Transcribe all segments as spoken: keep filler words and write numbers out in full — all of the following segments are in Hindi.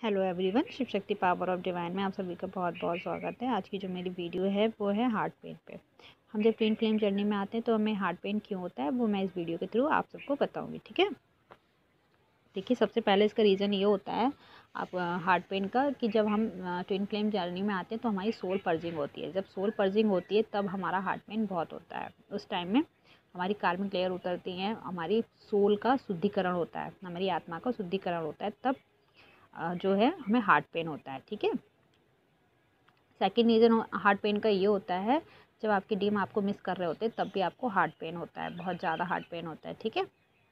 Hello everyone, Shiv Shakti power of divine में आप सभी का बहुत बहुत स्वागत है। आज की जो मेरी वीडियो है वो है हार्ट पेन पे। हम जब ट्विन फ्लेम जर्नी में आते हैं तो हमें हार्ट पेन क्यों होता है वो मैं इस वीडियो के थ्रू आप सबको बताऊंगी। ठीक है, देखिए सबसे पहले इसका रीज़न ये होता है आप हार्ट पेन का कि जब हम ट्विन फ्लेम जर्नी में आते हैं तो हमारी सोल पर्जिंग होती है। जब सोल पर्जिंग होती है तब हमारा हार्ट पेन बहुत होता है। उस टाइम में हमारी कार्मिक लेयर उतरती हैं, हमारी सोल का शुद्धिकरण होता है, हमारी आत्मा का शुद्धिकरण होता है, तब जो है हमें हार्ट पेन होता है। ठीक है, सेकेंड रीज़न हार्ट पेन का ये होता है जब आपके डीएम आपको मिस कर रहे होते हैं तब भी आपको हार्ट पेन होता है, बहुत ज़्यादा हार्ट पेन होता है। ठीक है,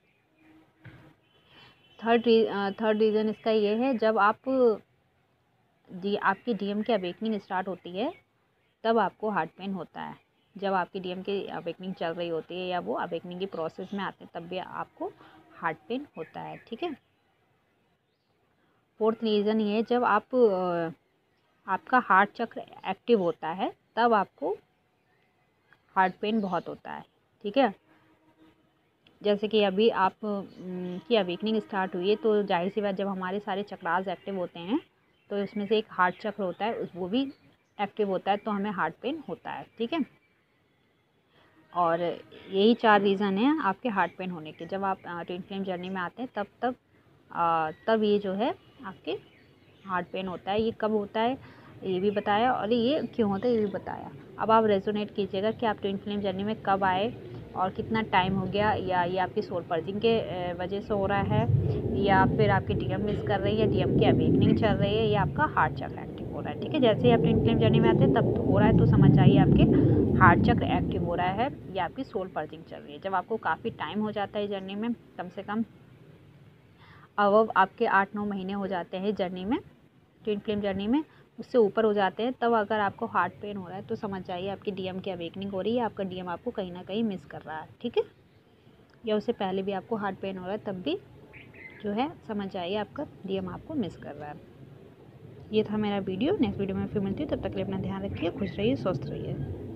थर्ड थर्ड रीज़न इसका ये है जब आप डी आपकी डीएम की अवेकनिंग स्टार्ट होती है तब आपको हार्ट पेन होता है। जब आपकी डीएम की अवेकनिंग चल रही होती है या वो अवेकनिंग की प्रोसेस में आते हैं तब भी आपको हार्ट पेन होता है। ठीक है, फोर्थ रीज़न ये है जब आप आपका हार्ट चक्र एक्टिव होता है तब आपको हार्ट पेन बहुत होता है। ठीक है, जैसे कि अभी आप की अवेकनिंग स्टार्ट हुई है तो जाहिर सी बात जब हमारे सारे चक्रास एक्टिव होते हैं तो उसमें से एक हार्ट चक्र होता है, उस वो भी एक्टिव होता है तो हमें हार्ट पेन होता है। ठीक है, और यही चार रीज़न हैं आपके हार्ट पेन होने के। जब आप ट्विन फ्लेम जर्नी में आते हैं तब तब आ, तब ये जो है आपके हार्ट पेन होता है। ये कब होता है ये भी बताया और ये क्यों होता है ये भी बताया। अब आप रेजोनेट कीजिएगा कि आप ट्विन फ्लेम जर्नी में कब आए और कितना टाइम हो गया, या ये आपकी सोल पर्जिंग के वजह से हो रहा है, या फिर आपकी डीएम मिस कर रही है, डीएम की अवेकनिंग चल रही है, या आपका हार्ट चक्र एक्टिव हो रहा है। ठीक है, जैसे ही आप ट्विन फ्लेम जर्नी में आते हैं तब तो हो रहा है तो समझ आइए आपके हार्ट चक्र एक्टिव हो रहा है या आपकी सोल पर्जिंग चल रही है। जब आपको काफ़ी टाइम हो जाता है जर्नी में, कम से कम अब आपके आठ नौ महीने हो जाते हैं जर्नी में, ट्विन फ्लेम जर्नी में उससे ऊपर हो जाते हैं, तब अगर आपको हार्ट पेन हो रहा है तो समझ जाइए आपकी डीएम की अवेकनिंग हो रही है, आपका डीएम आपको कहीं ना कहीं मिस कर रहा है। ठीक है, या उससे पहले भी आपको हार्ट पेन हो रहा है तब भी जो है समझ जाइए आपका डीएम आपको मिस कर रहा है। ये था मेरा वीडियो। नेक्स्ट वीडियो में फिर मिलती है, तब तक के लिए अपना ध्यान रखिए, खुश रहिए, स्वस्थ रहिए।